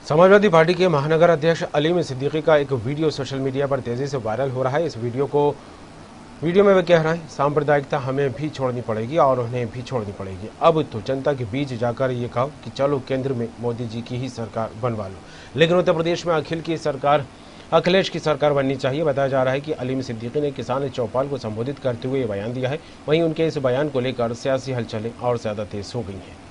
Samajwadi party के महानगर अध्यक्ष अलीम सिद्दीकी का एक वीडियो सोशल मीडिया पर तेजी से वायरल हो रहा है। इस वीडियो में वे कह रहे हैं, सांप्रदायिकता हमें भी छोड़नी पड़ेगी और उन्हें भी छोड़नी पड़ेगी। अब तो जनता के बीच जाकर ये कहो कि चलो केंद्र में मोदी जी की ही सरकार बनवा लो, लेकिन उत्तर प्रदेश में अखिलेश की सरकार बननी चाहिए। बताया जा रहा है कि अलीम सिद्दीकी ने किसान चौपाल को संबोधित करते हुए बयान दिया है। वहीं उनके इस बयान को लेकर सियासी हलचलें और ज्यादा तेज हो गई हैं।